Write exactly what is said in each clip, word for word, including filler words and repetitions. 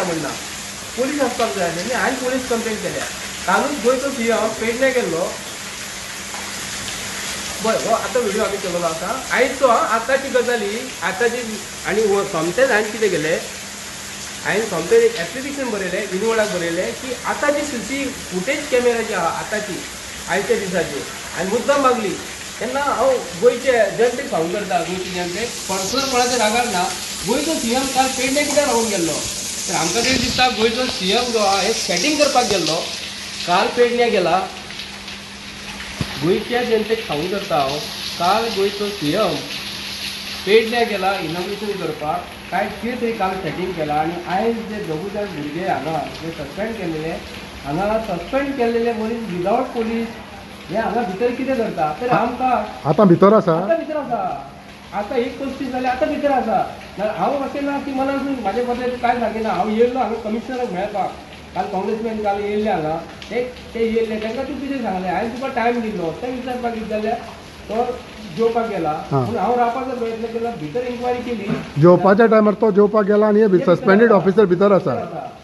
म्हणना पोलीस आसपाक जाय आसलें. हांवें पोलीस कंप्लेंट केल्या. कालूच गोंयचो सीएम पेडणे गेल्लो. बरं हो आतां व्हिडिओ आमी केलेलो आसा. आयचो आतांची गजाली आतांची आनी सोमतेच हांवें कितें केलें हांवें सोमते एक एप्लिकेशन बरयलें विनवडाक बरयलें की आतांची सी सी फुटेज कॅमेरा जी आहा आतांची आयच्या दिसाची हांवें मुद्दाम मागली. तेन्ना हांव गोंयचे जनतेक सांगूंक करता गोंयचे जनतेक पर्सनल कोणाचे रागार ना. गोंयचो सीएम काल पेडणे कित्याक रावून गेल्लो तर आमकां तरी दिसता गोंयचो सीएम जो आहा हे सेटींग करपाक गेल्लो. काल पेडणे गेला. गोंयच्या जनतेक सांगूंक करता हांव काल गोंयचो सीएम पेडणे गेला इनॉग्रेशन करपाक. काय कितें तरी काल सेटींग केलां आनी आयज जे दोगूय जाण भुरगे हांगा जे सस्पेंड केल्लेले हांगा सस्पेंड केल्लेले मनीस विदावट पोलीस हे हांगा भितर कितें करता तर आमकां आतां भितर आसा आतां भितर आसा. आतां एक पस्तीस जाले आतां भितर आसा. हांव अशें ना की मनासून म्हाजे बद्दल कांय सांगिना. हांव येयल्लो हांगा कमिशनराक मेळपाक. काल काँग्रेसमॅन काल येयल्ले हांगा ते ते येयल्ले तांकां तूं कितें सांगलें हांवें तुका टायम दिल्लो तें विचारपाक कितें जाल्यार तो जेवपाक गेला. पूण हांव रावपाचो प्रयत्न केला. भितर इन्क्वायरी केली. जेवपाच्या टायमार तो जेवपाक गेला आनी हे सस्पेंडेड ऑफिसर भितर आसा.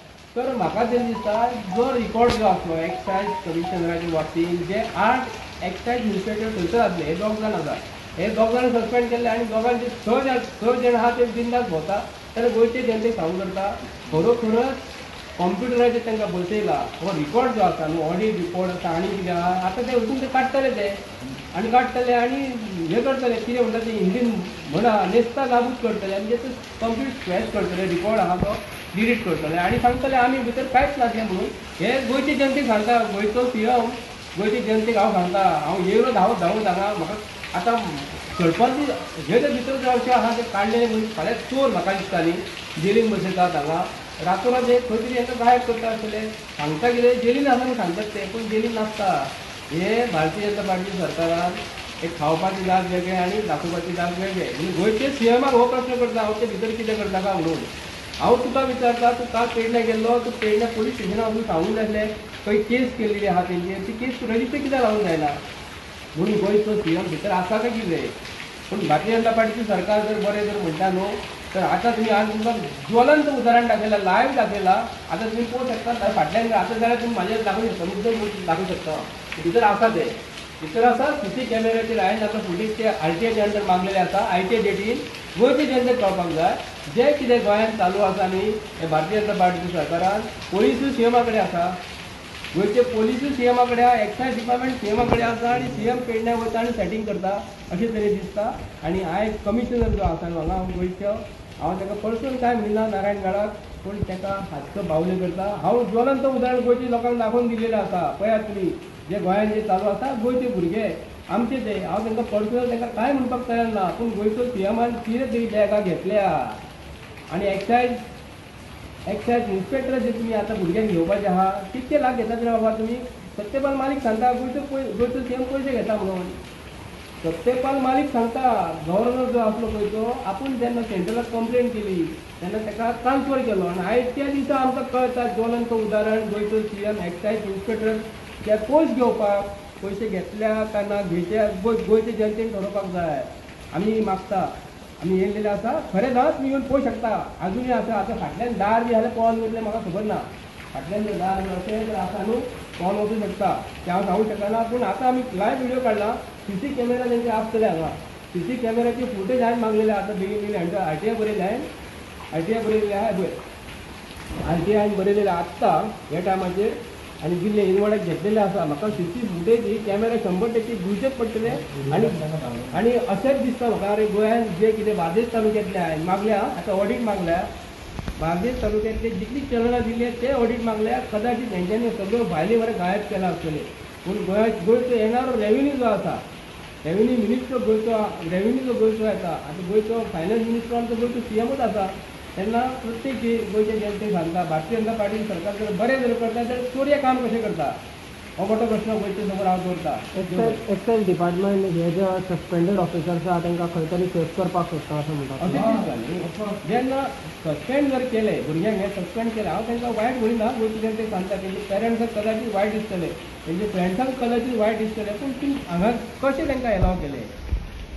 तर म्हाका तें दिसता जो रिकॉर्ड जो आसलो एक्सायज कमिशनराच्या बाबतींत जे आठ एक्सायज इन्स्पेक्टर थंयसर आसले हे दोग जाण आसा. हे दोग जाण सस्पेंड केल्ले आनी दोगांचे स जाण स जाण आहा ते बिंदास भोंवता. जाल्यार गोंयचे जनतेक सांगूंक करता खरोखरच कॉम्प्युटराचेर तांकां बसयला हो रिकॉर्ड जो आसा न्हू ऑडियो रिकॉर्ड आसा आनी कितें आहा आतां ते वचून ते काडटले ते आनी काडटले आनी हें करतले कितें म्हणटा ते हिंदीन म्हणा नेस्ता नाबूद करतले आनी ते कंप्लीट स्क्रॅच करतले रिकॉर्ड आहा तो डिलीट करतले आनी सांगतले आमी भितर कांयच नासलें म्हणून. हे गोंयचे जनतेक सांगता गोंयचो सीएम गोंयचे जनतेक हांव सांगता हांव येयलो धांवत धांवत हांगा म्हाका आतां सरपंच हे जे भितर जे अशें आहा ते काडलेले मनीस फाल्यां चोर म्हाका दिसता न्ही जेलीन बसयतात हांगा रातोरात हे खंय तरी हांकां गायब करता आसतले. सांगता कितें जेलीन आसा म्हूण सांगतात ते पूण जेलीन नासता. हे भारतीय जनता पार्टी सरकारान एक खावपाचे जाग वेगळे आनी दाखोवपाचे जाग वेगळे म्हणजे गोंयचे सीएमाक हो प्रश्न करता हांव ते भितर कितें करता काय म्हणून. हांव तुका विचारता तूं काल पेडणे गेल्लो तूं पेडणे पुलीस स्टेशनार वचून सांगूंक जाय आसलें खंय केस केल्ली आहा तेंचेर ती केस रजिस्टर कित्याक लावूंक जायना म्हणून गोंयचो सीएम भितर आसा काय कितें. पूण भारतीय जनता पार्टीचें सरकार जर बरें जर म्हणटा न्हू तर आतां तुमी आज तुमकां ज्वलंत उदाहरण दाखयलां लायव्ह दाखयलां. आतां तुमी पळोवंक शकता फाटल्यान आतां जाल्यार तुमी म्हाजेर दाखोवंक शकता मुद्दम दाखोवंक शकता भितर आसा ते भितर आसा सीसी कॅमेराचेर हांवें आतां फुटेज ते आरटीआयच्या अंडर मागलेले आसा. आयटीआय डेटीन गोंयचे जनतेक कळपाक जाय जे कितें गोंयांत चालू आसा न्ही हे भारतीय जनता पार्टीच्या सरकारान पोलिसूय सीएमा कडेन आसा. गोंयचे पोलिसूय सीएमा कडेन आहा एक्सायज डिपार्टमेंट सीएमा कडेन आसा आनी सीएम पेडणे वता आनी सेटींग करता अशें तरेन दिसता. आनी आयज कमिशनर जो आसा हांगा गोंयचो हांव ताका पर्सनल कांय म्हणना नारायण गाडाक पूण ताका हातचो बावले करता. हांव ज्वलंत उदाहरण गोंयच्या लोकांक दाखोवन दिलेलें आसा. पळयात तुमी जे गोंयांत जे चालू आसा गोंयचे भुरगे आमचे ते हांव तांकां पर्सनल तांकां कांय म्हणपाक तयार ना पूण गोंयचो सीएमान कितें तरी बॅगा घेतल्या आनी एक्सायज एक्सायज इन्स्पेक्टर जे तुमी आतां भुरग्यांक घेवपाचे आहा कितके लाख घेतात रे बाबा तुमी. सत्यपाल मालीक सांगता गोंयचो पय गोंयचो सीएम पयशे घेता म्हणून. सत्यपाल मालीक सांगता गव्हर्नर जो आसलो गोंयचो आपूण जेन्ना सेंट्रलाक कंप्लेंट केली तेन्ना ताका ट्रान्सफर केलो आनी आयज त्या दिसा आमकां कळटा ज्वलंत उदाहरण गोंयचो सीएम एक्सायज इन्स्पेक्टर ते पोस्ट घेवपाक पयशे घेतल्या काय ना घेतल्या गोंय गोंयचे जनतेन ठरोवपाक जाय. आमी मागता आमी येयल्लेले आसा खरें ना तुमी येवन पळोवंक शकता आजुनूय आसा. आतां फाटल्यान दार बी जाल्यार पळोवन वयतलें म्हाका खबर ना. फाटल्यान जर दार अशें जर आसा न्हू पळोवन वचूंक शकता तें हांव सांगूंक शकना. पूण आतां आमी लायव्ह व्हिडिओ काडला सीसी कॅमेरा तेंचे आसतले हांगा सीसी कॅमेराची फुटेज हांवें मागलेले आतां बेगीन बेगीन हांवें आरटीआय बरयलें हांवें आरटीआय बरयलें आहा पळय आरटीआय हांवें बरयलेलें आत्तां ह्या टायमाचेर आनी दिल्ले इनवडाक घेतलेले आसा. म्हाका सीसी फुटेज ही कॅमेरा शंबर टक्के दिवचेच पडटले आनी आनी अशेंच दिसता म्हाका अरे गोंयांत जे कितें बार्देस तालुक्यांतले हांवें मागल्या आतां ऑडीट मागल्या बार्देस तालुक्यांतले जितली चलनां दिल्ली ते ऑडीट मागल्या कदाचित हेंच्यांनी सगळ्यो फायली बरें गायब केला आसतले. पूण गोंयात गोंयचो येणारो रेव्हेन्यू जो आसा रेव्हेन्यू मिनिस्टर गोंयचो रेव्हेन्यू जो गोंयचो येता आतां गोंयचो फायनान्स मिनिस्टर आमचो गोंयचो सीएमूच आसा. तेन्ना प्रत्येक गोंयच्या जनतेक सांगता भारतीय जनता पार्टी सरकार जर बरें जर करता जाल्यार चोरये काम कशें करता हो मोठो प्रश्न गोंयच्या समोर हांव दवरता. एक्सायज डिपार्टमेंट हे जे सस्पेंडेड ऑफिसर्स आहा तांकां खंय तरी सेफ करपाक सोदता अशें म्हणटा. अशें दिसता जेन्ना सस्पेंड जर केले भुरग्यांक हे सस्पेंड केले हांव तांकां वायट म्हणिना गोंयच्या जनतेक सांगता तेंचे पेरंट्साक कदाचित वायट दिसतले तेंचे फ्रेंड्सांक कदाचित वायट दिसतले पूण तुमी हांगा कशें तांकां एलाव केले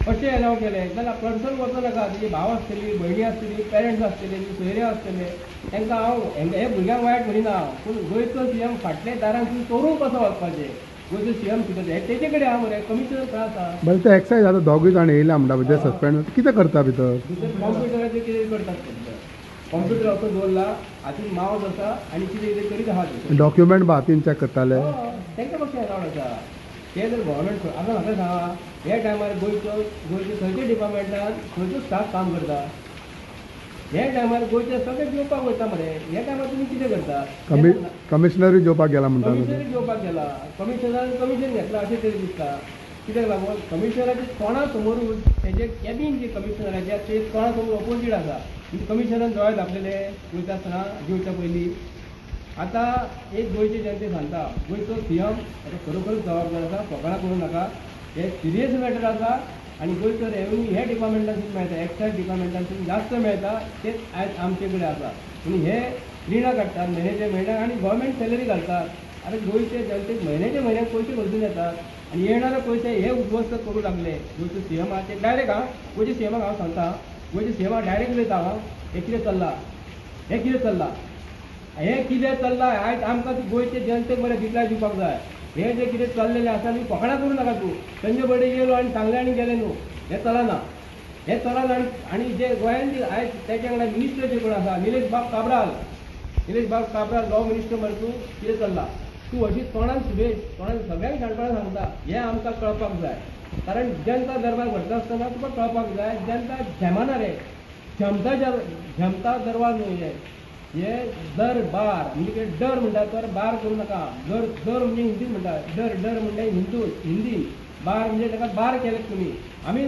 अशें अलाव केलें जाल्यार पर्सन वचो नाका तुजी भाव आसतली भयणी आसतली पेरंट्स आसतले सोयरे आसतले तांकां हांव हे भुरग्यांक वायट म्हणिना हांव पूण गोंयचो सीएम फाटल्या दारांक तुमी चोरूंक कसो वचपाचें गोंयचो सीएम कितें तें तेजे कडेन आहा मरे कमिशनर खंय आसा बरें ते एक्सायज आतां दोगूय जाण येयला म्हणटा म्हणजे सस्पेंड कितें करता भितर भितर कॉम्प्युटराचेर कितें करतात कॉम्प्युटर असो दवरला हातूंत मावस आसा आनी कितें कितें करीत आहा ते डॉक्युमेंट बा हातीन चॅक करताले तांकां कशें अलावड आसा ते जर गव्हर्मेंट आतां म्हाका सांगा ह्या टायमार गोंयचो गोंयच्या खंयच्या डिपार्टमेंटान खंयचो स्टाफ काम करता ह्या टायमार गोंयचे सगळे जेवपाक वयता मरे ह्या टायमार तुमी कितें करता कमी कमिशनरूय जेवपाक गेला म्हणटा कमिशनर जेवपाक गेला कमिशनरान कमिशन घेतला अशें तरी दिसता कित्याक लागून कमिशनराचे तोंडा समोर तेजे कॅबीन जे कमिशनराचे ते तोंडा समोर ऑपोजीट आसा कमिशनरान दोळे धापलेले वयता आसतना जेवच्या पयलीं आतां एक गोंयचे जनते सांगता गोंयचो सीएम खरोखर जबाबदार आसा फकाणां करूं नाका हे सिरियस मॅटर आसा आनी गोंयचो रेव्हेन्यू हे डिपार्टमेंटासून मेळटा एक्सायज डिपार्टमेंटासून जास्त मेळटा तेच आयज आमचे कडेन आसा आनी हे रिणां काडटात म्हयन्याचे म्हयन्याक आनी गव्हर्मेंट सॅलरी घालतात आतां गोंयचे जनतेक म्हयन्याचे म्हयन्याक पयशे खर्चून येतात आनी येणारे पयशे हे उद्ध्वस्त करूं लागले गोंयचो सीएमाचे डायरेक्ट हांव गोंयच्या सीएमाक हांव सांगता गोंयच्या सीएमाक डायरेक्ट उलयता हांव हे कितें चल्लां हे कितें चल्लां हे कितें चल्लां आयज आमकां गोंयचे जनतेक बरें दितलाय दिवपाक जाय हे जे कितें चल्लेलें आसा न्ही फकाणां करूं नाका तूं संजय बडे येयलो आनी सांगलें आनी गेलें न्हू हें चलना हें चलना आनी जे गोंयांत आयज तेच्या वांगडा मिनिस्टर जे कोण आसा निलेश बाब काब्राल निलेश बाब काब्राल लॉ मिनिस्टर म्हण तूं कितें चल्लां तूं अशी तोंडान सुबेज तोंडान सगळ्यांक शाणपणां सांगता हें आमकां कळपाक जाय कारण जनता दरबार भरता आसतना तुका कळपाक जाय जनता झेमना रे झमता झमता दरबार न्हू हे हे दर बार म्हणजे डर म्हणटा तर बार करूं नाका दर दर म्हणजे हिंदीन म्हणटा डर डर म्हणजे हिंदू हिंदीन बार म्हणजे ताका बार केले तुमी आमी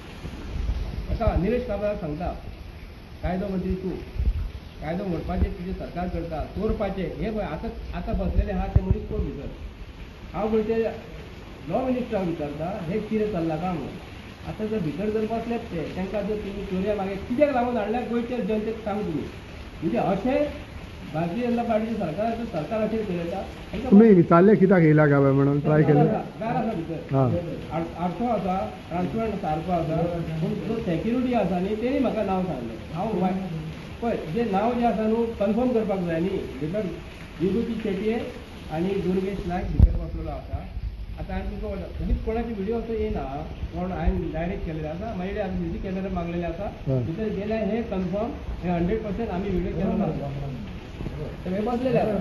ताका निलेश काब्राल सांगता कायदो मंत्री तूं कायदो मोडपाचें तुजें सरकार करता चोरपाचें हे पळय आतां आतां बसलेले आहा ते मनीस कोण भितर हांव गोंयचे लॉ मिनिस्टराक विचारता हे कितें चल्लां काय म्हणून आतां जर भितर जर बसलेत ते तांकां जर तुमी चोरया मागे कित्याक लागून हाडल्यार गोंयच्या जनतेक सांग तुमी म्हणजे अशें भारतीय जनता पार्टीचे सरकार सरकार अशें चलयता तुमी विचारले कित्याक येयला काय म्हणून ट्राय केलें गार आसा भितर आरसो आसा ट्रान्सपरंट सारको आसा पूण जो सेक्युरिटी आसा न्ही तेणी म्हाका नांव सांगलें हांव पळय जे नांव जें आसा न्हू कन्फर्म करपाक जाय न्ही भितर विभूती शेटये आनी दुर्गेश नायक भितर बसलेलो आसा आतां हांवें तुमकां खंयच कोणाची व्हिडिओ असो येयना कोण हांवें डायरेक्ट केलेले आसा म्हाजे कडेन म्युजीक कॅमेरा मागलेले आसा भितर गेल्यार हे कन्फर्म हे हंड्रेड पर्सेंट आमी व्हिडिओ केलो ना हे बसलेले आसा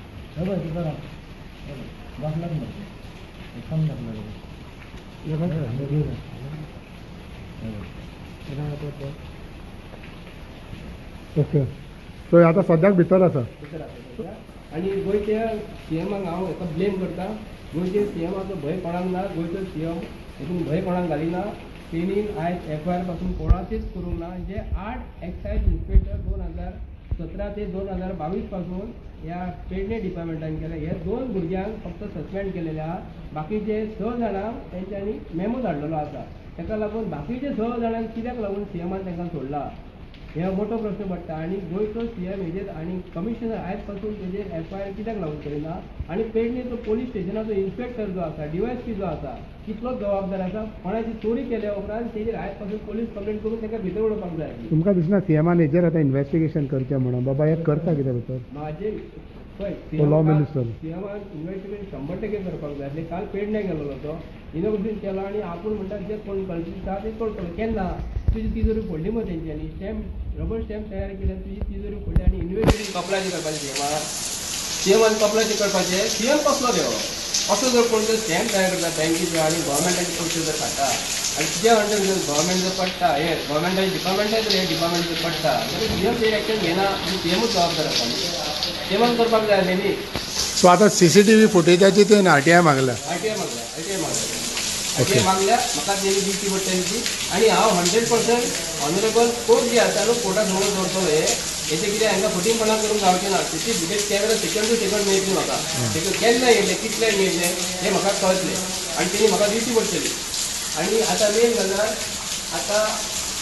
ओके सो आतां सद्याक भितर आसा भितर आसा आनी गोंयच्या सीएमाक हांव हेका ब्लेम करता गोंयचे सीएमाचो भंय कोणाक ना गोंयचो सीएम हेतून भंय कोणाक घालिना तेणी आयज एफ आय आर पासून कोणाचेच करूंक ना जे आठ एक्सायज इन्स्पेक्टर दोन हजार सतरा ते दोन हजार बावीस पासून ह्या पेडणे डिपार्टमेंटान केले हे दोन भुरग्यांक फक्त सस्पेंड केलेले आहा बाकीचे स जाणांक तेंच्यांनी मेमो धाडलेलो आसा ताका लागून बाकीचे स जाणांक कित्याक लागून सीएमान तांकां सोडला हे मोठो प्रश्न पडटा आनी गोंयचो सीएम हेजेर आनी कमिशनर आयज पासून तेजेर एफ आय आर कित्याक लागून करिना आनी पेडणेचो पोलीस स्टेशनाचो इन्स्पेक्टर जो आसा डीवायएसपी जो आसा कितलो जबाबदार आसा कोणाची चोरी केल्या उपरांत तेजेर आयज पासून पोलीस कंप्लेंट करून ताका भितर उडोवपाक जाय तुमकां दिसना सीएमान हेजेर आतां इन्व्हेस्टिगेशन करचें म्हणून बाबा हे करता कितें भितर म्हाजे पळय लॉ मिनिस्टर सीएमान इन्व्हेस्टिगेशन शंबर टक्के करपाक जाय आसलें काल पेडणे गेलोलो तो इनोग्रेशन केलो आनी आपूण म्हणटा जे कोण कळची आसा ते करतलो केन्ना तुजी तिजोरी फोडली मग तेंच्यांनी स्टॅम्प रबर स्टॅम्प तयार केल्या तुजी तिजोरी फोडली आनी इन्व्हेस्टिगेशन कपलाचे करपाचें सीएमान सीएमान कपलाचे करपाचें सीएम कसलो देव असो जर कोण जर स्टॅम्प तयार करता बँकेचो आनी गव्हर्मेंटाचे पयशे जर खाता आनी तुज्या अंडर जर गव्हर्मेंट जर पडटा हे गव्हर्मेंटाचे डिपार्टमेंटा जर हे डिपार्टमेंट जर पडटा जाल्यार सीएम ते एक्शन घेना आनी सीएमूच जबाबदार आसा सीएमान करपाक जाय आसलें न्ही सो आतां सीसीटीव्ही फुटेजाची ते आरटीआय मागला आरटीआय मागल्या आरटीआय मागल्या आरटीआय मागल्या म्हाका तेणी दिवची पडटली ती आनी हांव हंड्रेड पर्संट ऑनरेबल कोर्ट जे आसा न्हू कोर्टा समोर दवरतलो हे हेचे कितें हांकां फटींगपणां करूंक जावचें ना तेची भितर कॅमेरा सेकंड टू सेकंड मेळटली म्हाका तेका केन्ना येयले कितल्याक येयले हें म्हाका कळटलें आनी तेणी म्हाका दिवची पडटली आनी आतां मेन गजाल आतां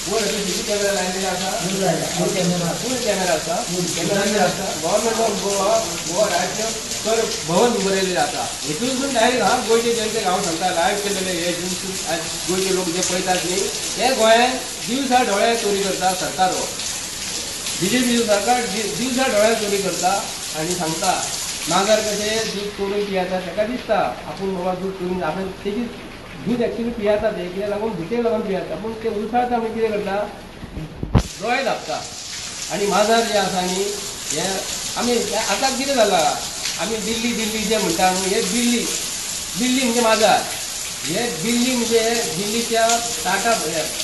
वर सीसी कॅमेरा लायलेले आसा फूल कॅमेरा फूल कॅमेरा आसा कॅमेरा आसा गव्हर्नमेंट ऑफ गोवा गोवा राज्य कर भवन उबरलेले आसा हेतून डायरेक्ट हा गोंयचे जेंचे हांव सांगता लायव्ह केलेले हे आज गोंयचे लोक जे पळयतात न्ही हे गोंयांत दिवसा डोळे चोरी करता सरकार हो बीजेपी सरकार दिवसा डोळे चोरी करता आनी सांगता माघार कशें दूध करून पियेता ताका दिसता आपूण बाबा दूध करून आपण तेजी दूध एक्चुअली पियेता ते कित्याक लागून भुकेक लागून पियेता पूण ते उलसाता आमी कितें करता दोळे धापता आनी माजर जे आसा न्ही हे आमी आतां कितें जालां आमी दिल्ली दिल्ली जे म्हणटा न्हू हे दिल्ली दिल्ली म्हणजे माजर हे दिल्ली म्हणजे दिल्लीच्या टाटा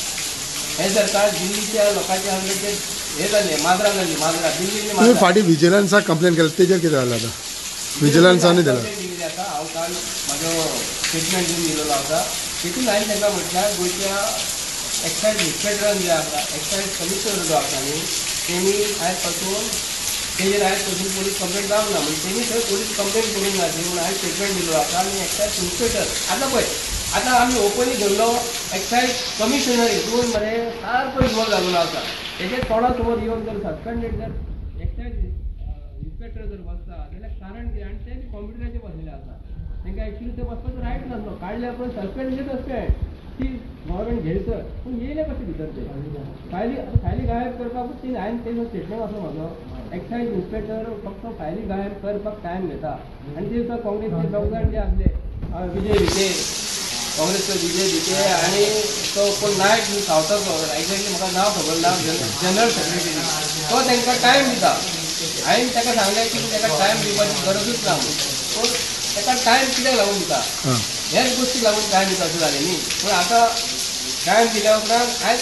हे सरकार दिल्लीच्या लोकांच्या हल्ल्याचे हे जाले माजरां जाली माजरां दिल्ली तुम्ही फाटी विजिलन्साक कंप्लेन केली तेजेर कितें जालें आतां विजिलन्सांनी दिला दिल्ली आसा हांव काल म्हाजो स्टेटमेंट दिवन दिलेलो आसा तितून हांवें तांकां म्हटल्यार गोंयच्या एक्सायज इन्स्पेक्टरान जे आसा एक्सायज कमिशनर जो आसा न्ही तेमी आयज पासून तेजेर आयज पासून पोलीस कंप्लेंट जावंक ना म्हणजे तेमी थंय पोलीस कंप्लेंट करूंक ना म्हणून हांवें स्टेटमेंट दिलो आसा आनी एक्सायज इन्स्पेक्टर आतां पळय आतां आमी ओपनली धरलो एक्सायज कमिशनर हितून मरे सारको इन्वॉल्व जाल्लो आसा तेजे तोंडा समोर येवन जर सस्पेंडेड जर एक्सायज इन्स्पेक्टर जर बसता जाल्यार कारण कितें आनी ते कॉम्प्युटराचेर बसलेले आसा तांकां एक्चुअली ते बसपाचो रायट नासलो काडले पण सस्पेंड म्हणजे सस्पेंड ती गव्हर्मेंट घेयसर पूण येयले कशें भितर ते फायली फायली गायब करपाक ती हांवें तेजो स्टेटमेंट असो म्हाजो एक्सायज इन्स्पेक्टर फक्त फायली गायब करपाक टायम घेता आनी ते दिसा काँग्रेसचे दोग जाण जे आसले विजय विखे काँग्रेसचो विजय विखे आनी तो कोण नायक न्ही सावथाचो एक्झॅक्टली म्हाका नांव खबर ना जनरल सेक्रेटरी तो तांकां टायम दिता हांवें ताका सांगलें की ताका टायम दिवपाची गरजूच ना पूण ताका टायम कित्याक लागून दिता हेच गोष्टी लागून टायम दिता अशें जालें न्ही पूण आतां टायम दिल्या उपरांत आयज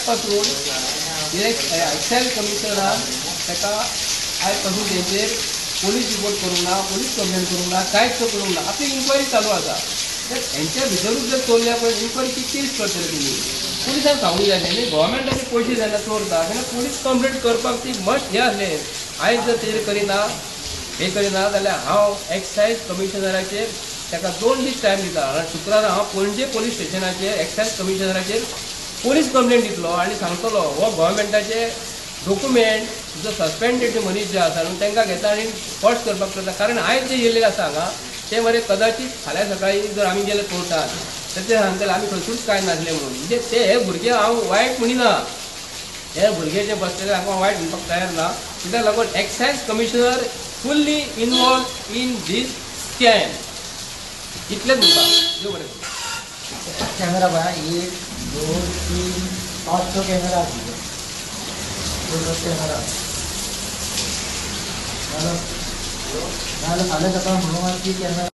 पासून एक्सायज कमिशनरान ताका आयज पासून तेंचेर पोलीस रिपोर्ट करूंक ना पोलीस कंप्लेंट करूंक ना कांयच करूंक ना आपली इन्क्वायरी चालू आसा तर हेंच्या भितरूच जर चोरल्या पळय इन्क्वायरी कितें करतले तुमी पुलिसांक सांगूंक जाय न्ही गव्हर्मेंटाचे पयशे जेन्ना चोरता तेन्ना पुलीस कंप्लेंट करपाक ती मस्ट हें आसलें आयज जर तेजेर करिना हे करिना जाल्यार हांव एक्सायज कमिशनराचेर ताका दोन दीस टायम दिता शुक्रारा हांव पणजे पोलीस स्टेशनाचेर एक्सायज कमिशनराचेर पोलीस कंप्लेंट दितलो आनी सांगतलो हो गव्हर्मेंटाचे डॉक्युमेंट जो सस्पेंडेड मनीस जे आसा न्हू तांकां घेता आनी फॉर्स करपाक करता कारण आयज जे येयल्ले आसा हांगा ते मरे कदाचित फाल्यां सकाळी जर आमी गेले कोर्टात तर ते सांगतले आमी खंयसूच कांय नासलें म्हणून म्हणजे ते हे भुरगे हांव वायट म्हणिना हे भुरगे जे बसलेले हांकां वायट म्हणपाक तयार ना कित्याक लागून excise commissioner fully involved in this scam इतलेंच म्हणटा देव बरें करूं. कॅमेरा पळय एक दोन तीन पांच स कॅमेरा कॅमेरा नाजाल्यार फाल्यां सकाळ म्हणून ती कॅमेरा